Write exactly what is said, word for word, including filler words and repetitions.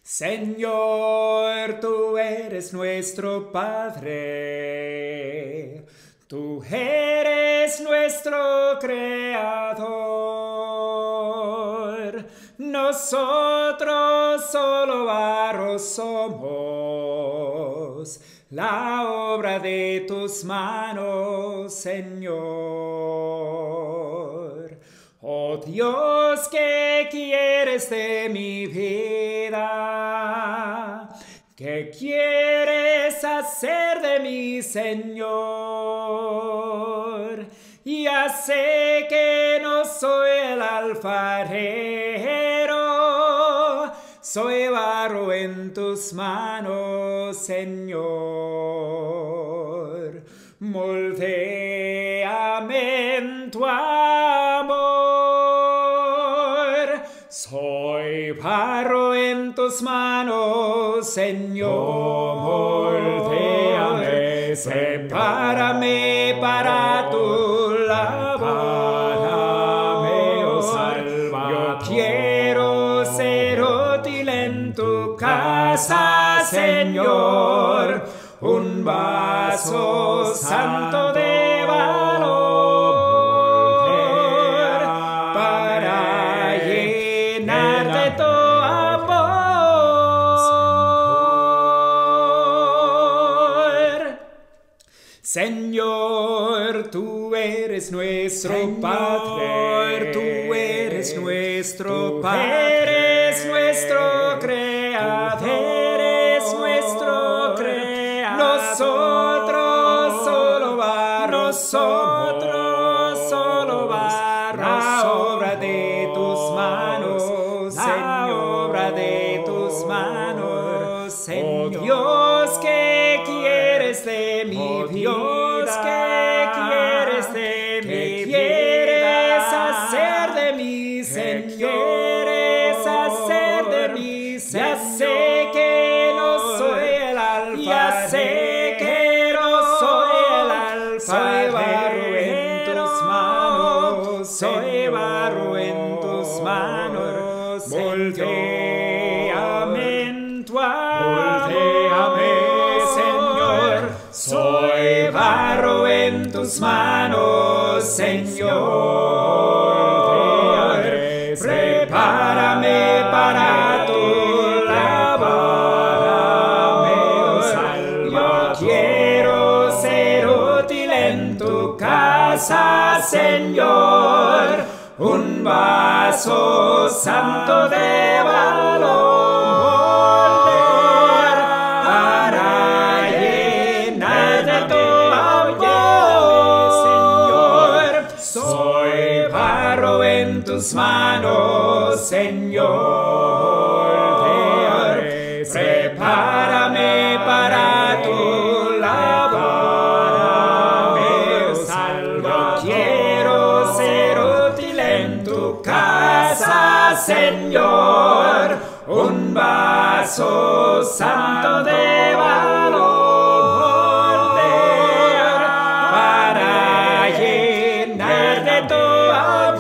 Señor, tú eres nuestro Padre, tú eres nuestro Creador. Nosotros solo barro somos, la obra de tus manos, Señor. Oh Dios, ¿qué quieres de mi vida? ¿Qué quieres hacer de mí, Señor? Ya sé que no soy el alfarero, soy barro en tus manos, Señor. Moldéame en tu amor. Soy barro en tus manos, Señor. Moldéame, prepárame para tu labor. Oh Salvador. Yo quiero ser útil en tu casa, Señor. Un vaso santo de valor para llenar de tu amor. Señor, tú eres nuestro Señor, Padre, tú eres nuestro tú Padre, eres nuestro Creador, eres nuestro Creador. Nosotros solo barro, nosotros solo barro, la obra de tus manos, la obra de tus manos, Señor. Oh Dios, ¿qué quieres de mi oh Dios, ¿qué quieres de mi ¿Qué quieres hacer de mí, Señor? ¿Qué quieres hacer de mí, Señor? Ya sé que no soy el alfarero, ya sé que no soy el alfarero, soy barro en tus manos, soy barro en tus manos, moldéame en tu amor, Señor, soy barro en tus manos, Señor, prepárame para tu quiero ser útil en tu casa, Señor, un vaso santo de valor para llenar de tu amor, Señor. Soy barro en tus manos, Señor, prepárame para tu labor, oh Salvador. Quiero ser útil en tu casa, Señor, un vaso santo de valor para llenar de tu amor.